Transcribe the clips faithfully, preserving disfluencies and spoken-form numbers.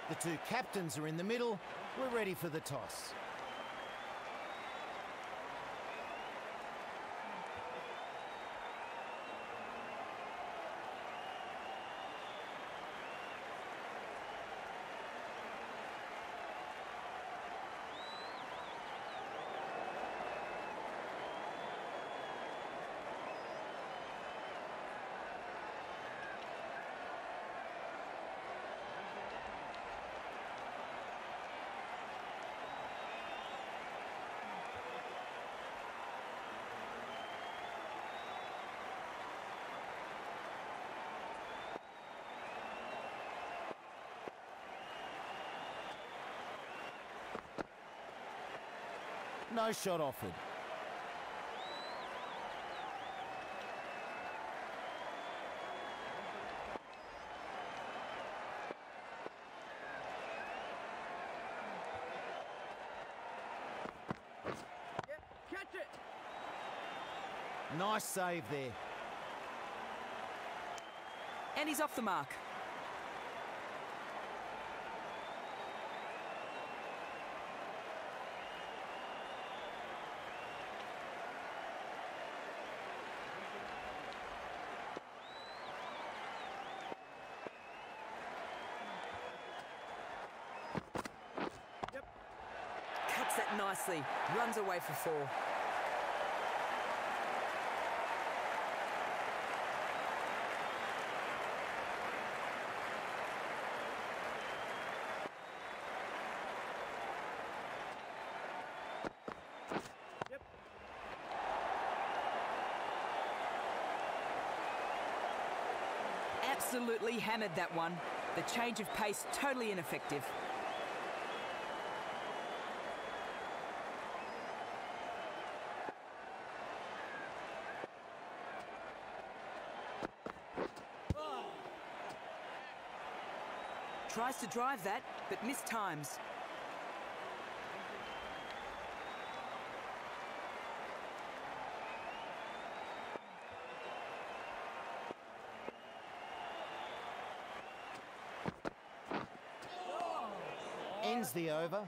The two captains are in the middle. We're ready for the toss. No shot offered. Yep, catch it. Nice save there. And he's off the mark. Cuts that nicely. Runs away for four. Yep. Absolutely hammered that one. The change of pace totally ineffective. Tries to drive that, but mistimes. Ends the over.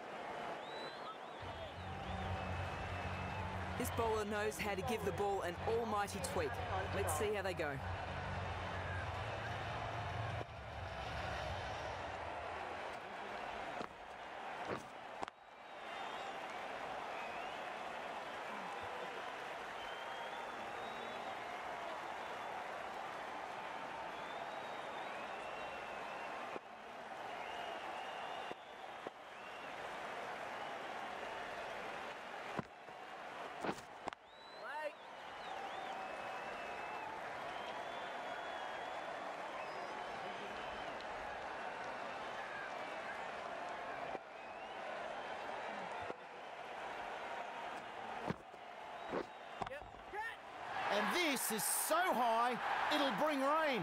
This bowler knows how to give the ball an almighty tweak. Let's see how they go. And this is so high, it'll bring rain.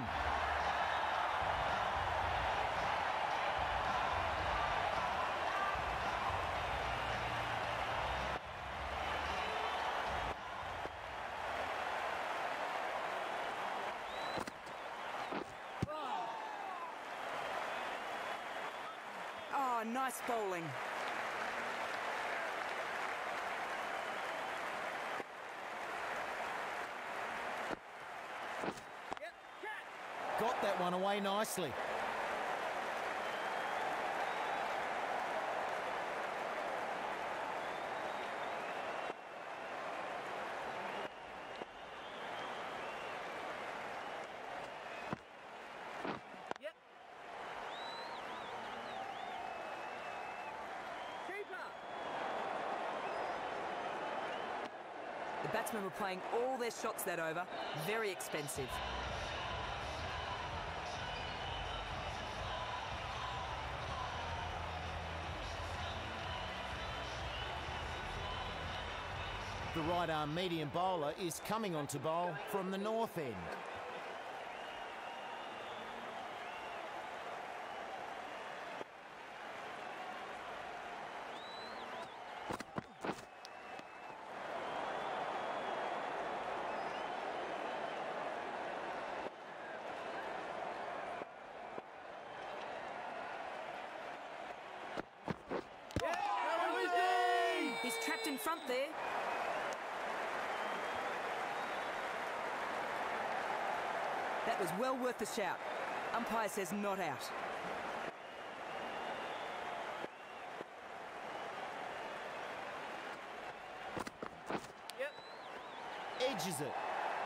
Oh, nice bowling. Got that one away nicely. Yep. Keeper. The batsmen were playing all their shots that over. Very expensive. The right-arm medium bowler is coming on to bowl from the north end. front there. That was well worth the shout. Umpire says not out. Yep. Edges it.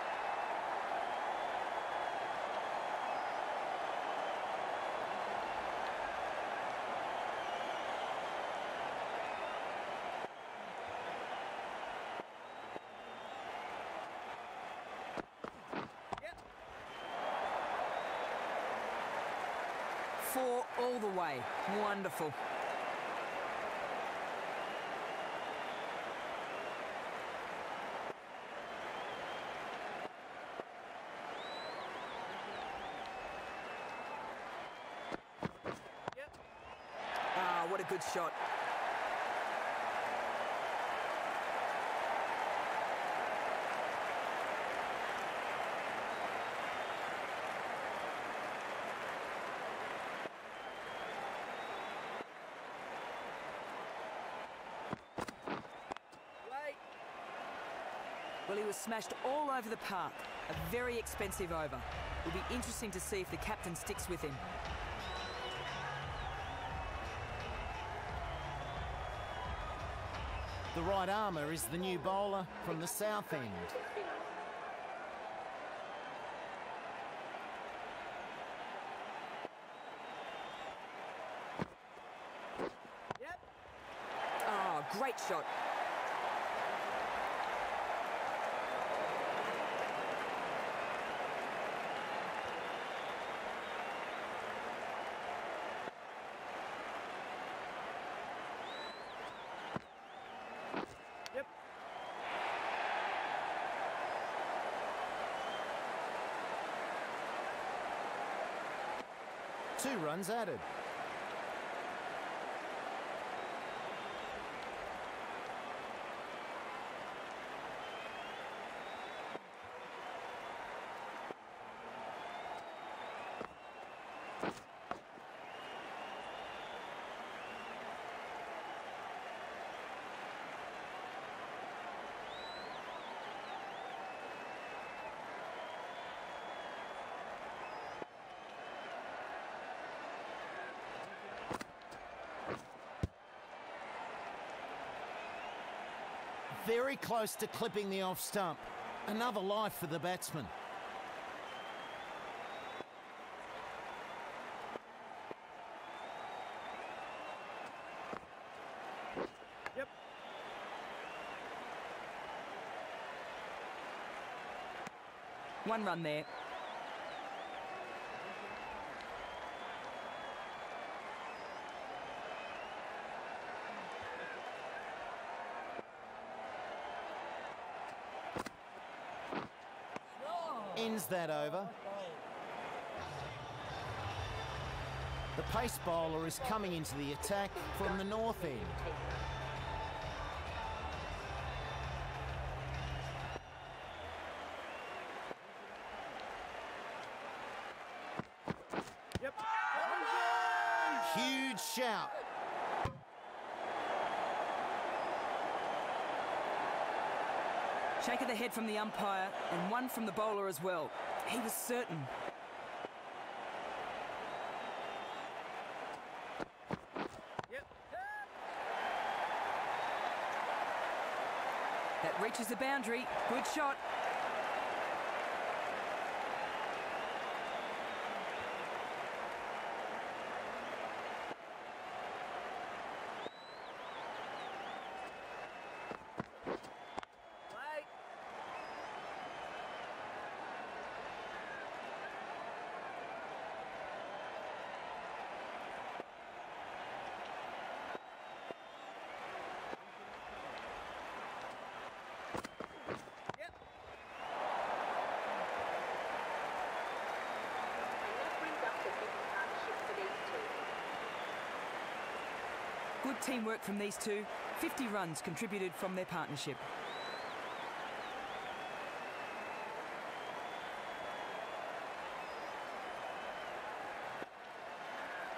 Four all the way. Wonderful. Yep. Ah, what a good shot. Well, he was smashed all over the park. A very expensive over. It'll be interesting to see if the captain sticks with him. The right armour is the new bowler from the south end. Yep. Oh, great shot. Yep. Two runs added. Very close to clipping the off stump. Another life for the batsman. Yep. One run there. Ends that over. The pace bowler is coming into the attack from the north end. Yep. Huge shout. Shake of the head from the umpire and one from the bowler as well. He was certain. Yep. That reaches the boundary. Good shot. Play. Yep. Good teamwork from these two. fifty runs contributed from their partnership.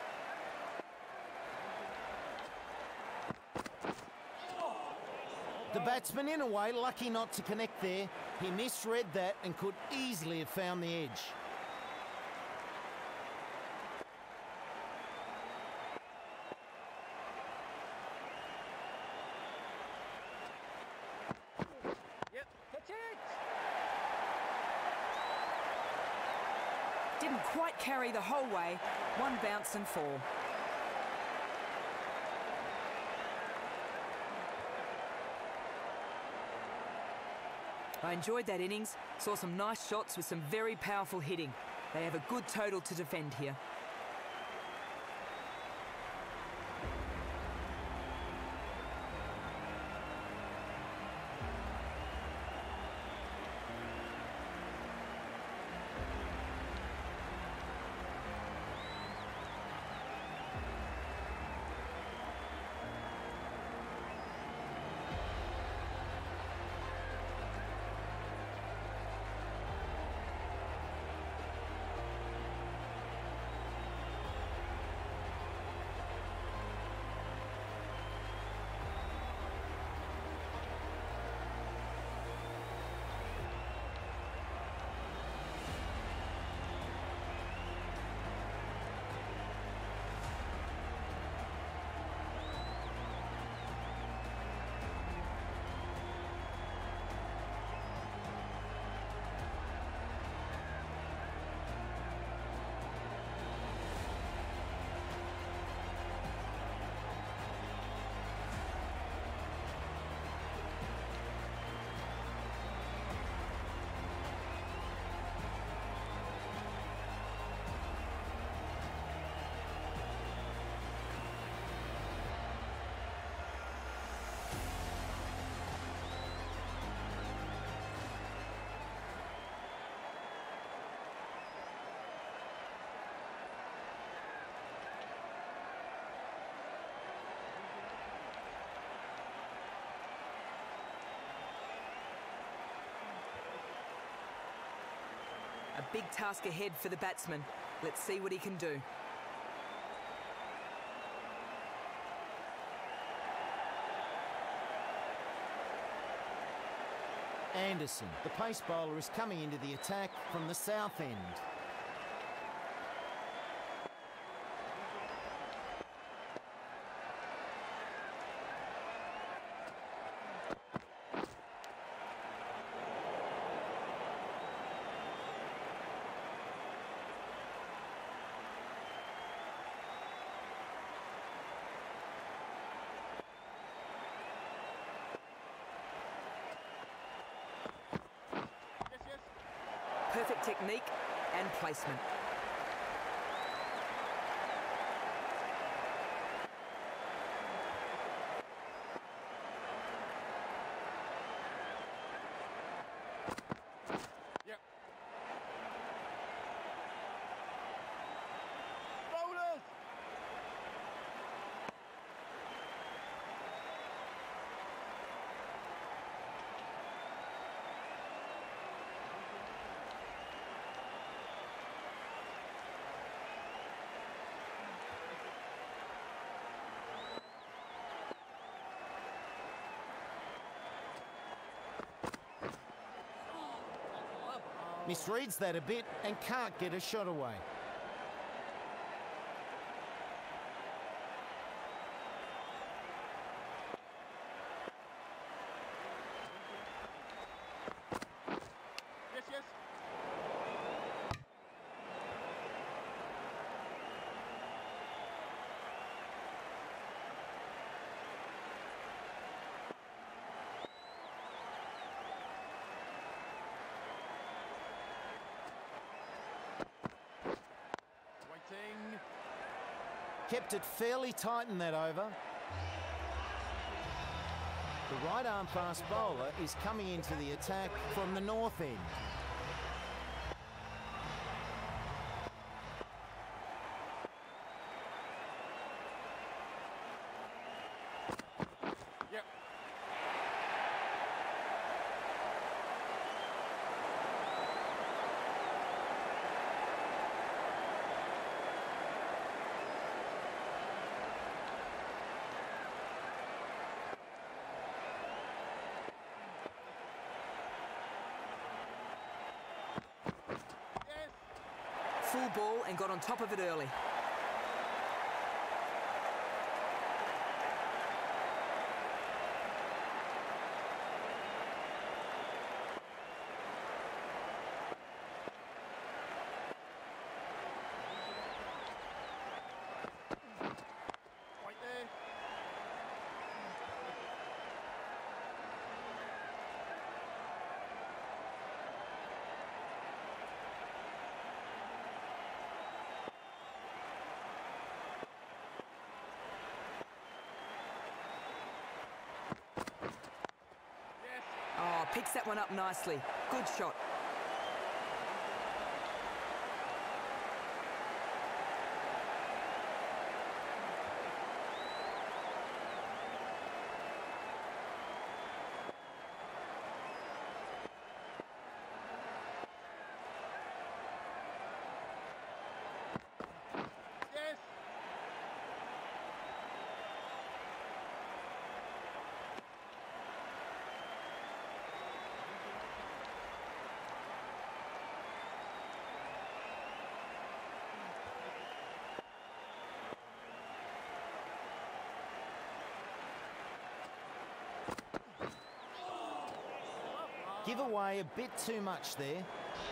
The The batsman, in a way, lucky not to connect there. He misread that and could easily have found the edge. Yep. Catch it. Didn't quite carry the whole way. One bounce and four. I enjoyed that innings, saw some nice shots with some very powerful hitting. They have a good total to defend here. A big task ahead for the batsman. Let's see what he can do. Anderson, the pace bowler, is coming into the attack from the south end. Perfect technique and placement. Yep. Bowlers. Misreads that a bit and can't get a shot away. Yes, yes. Waiting. Kept it fairly tight in that over. The right arm fast bowler is coming into the attack from the north end. Yep. full ball and got on top of it early. Right there. Yes. Oh, picks that one up nicely. Good shot. Yes. Give away a bit too much there.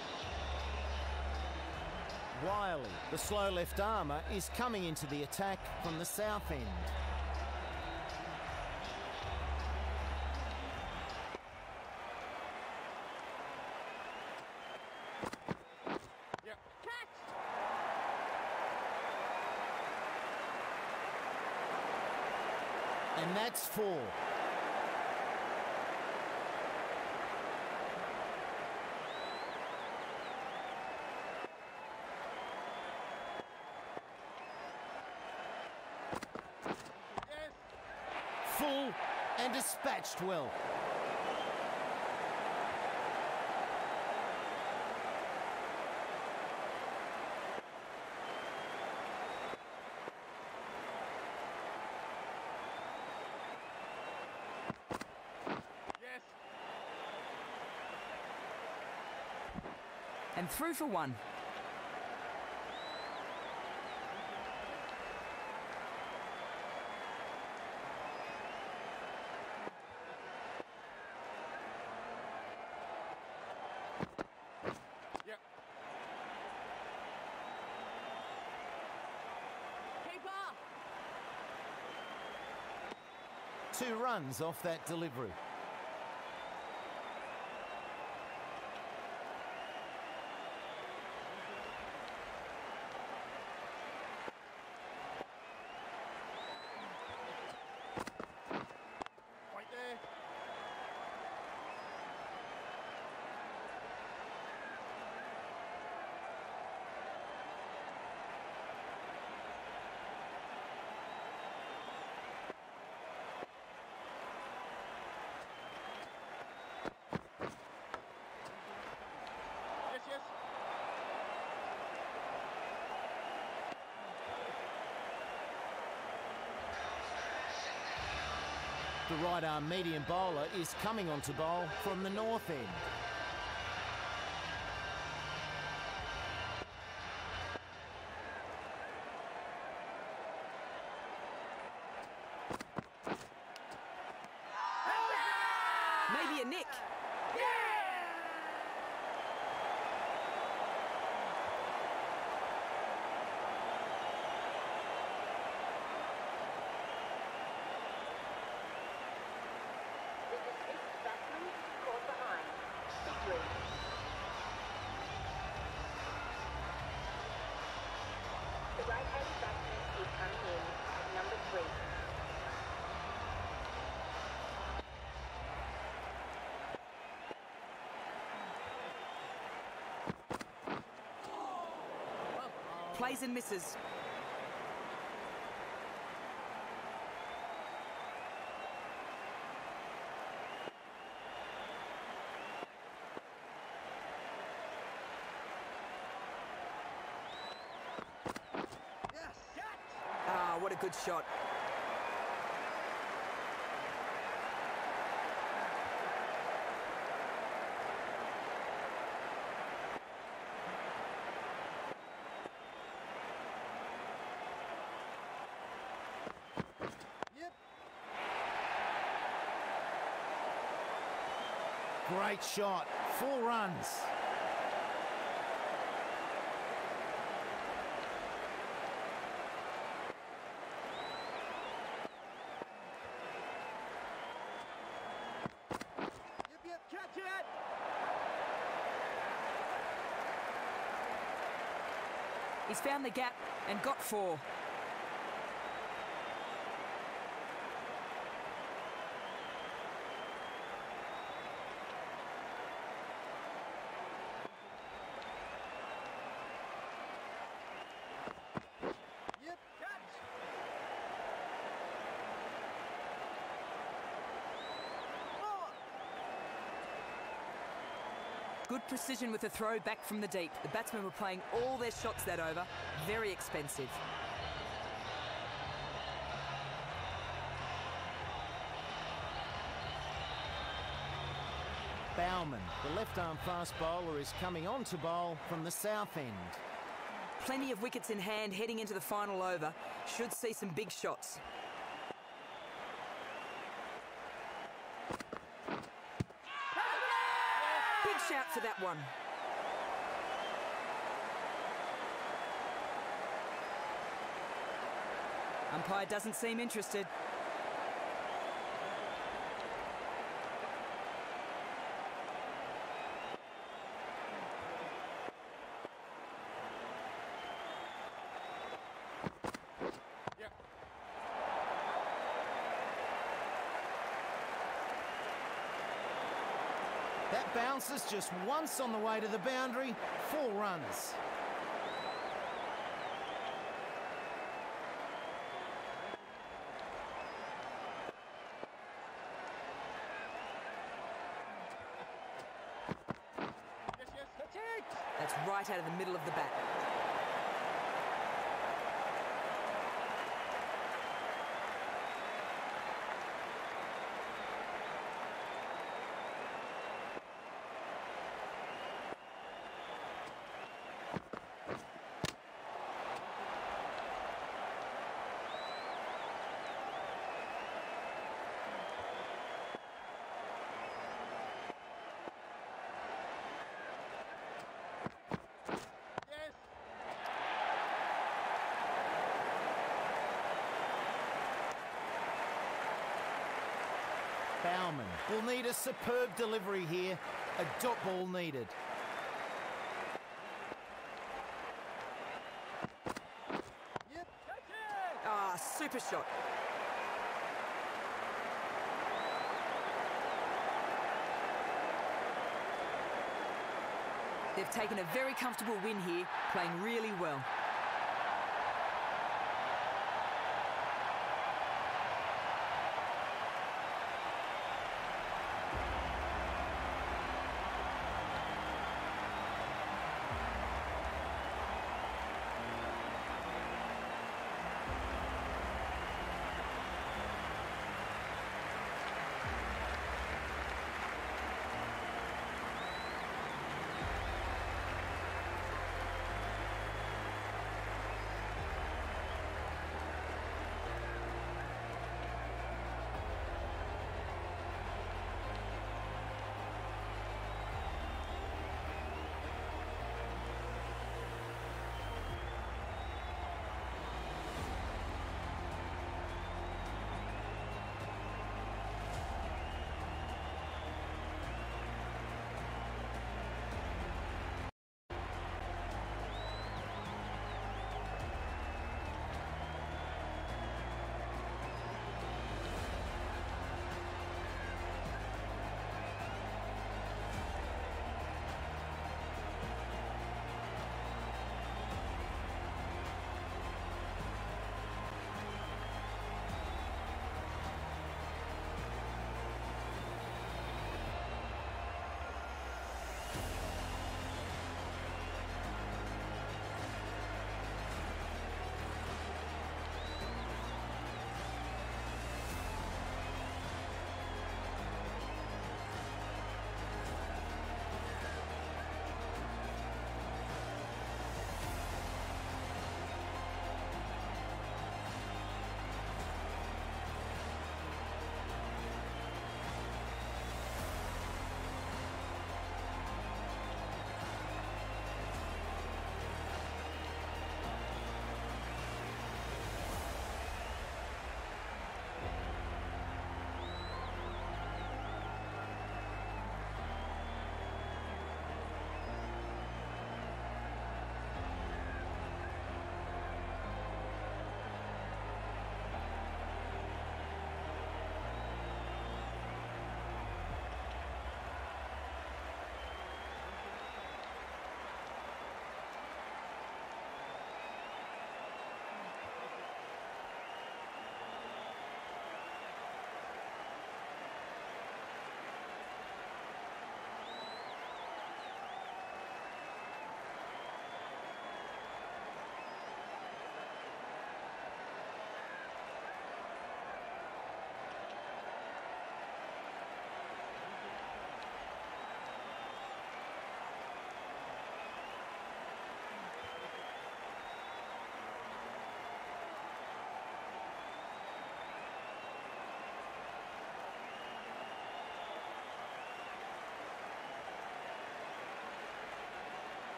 Wiley, the slow left armour, is coming into the attack from the south end. Yep. And that's four. Yes. Full and dispatched well. Yes. And through for one. Yep. Keeper. Two runs off that delivery. Right there. Yes, yes. The right arm medium bowler is coming onto bowl from the north end. Maybe a nick. The deceased batsman caught behind. Three. The right-handed batsman is coming in at number three. Plays and misses. Ah, what a good shot. great shot. Four runs. Yep, yep, catch it! He's found the gap and got four. Yep, catch! Four! Good precision with the throw back from the deep. The batsmen were playing all their shots that over. Very expensive. Bauman, the left-arm fast bowler, is coming on to bowl from the south end. Plenty of wickets in hand heading into the final over. Should see some big shots. Big shout for that one. Umpire doesn't seem interested. Yep. That bounces just once on the way to the boundary. Four runs. Yes, yes, catch it! That's right out of the middle of the bat. Yes! Bauman will need a superb delivery here. A dot ball needed. Yep, catch it! Ah, super shot. They've taken a very comfortable win here, playing really well.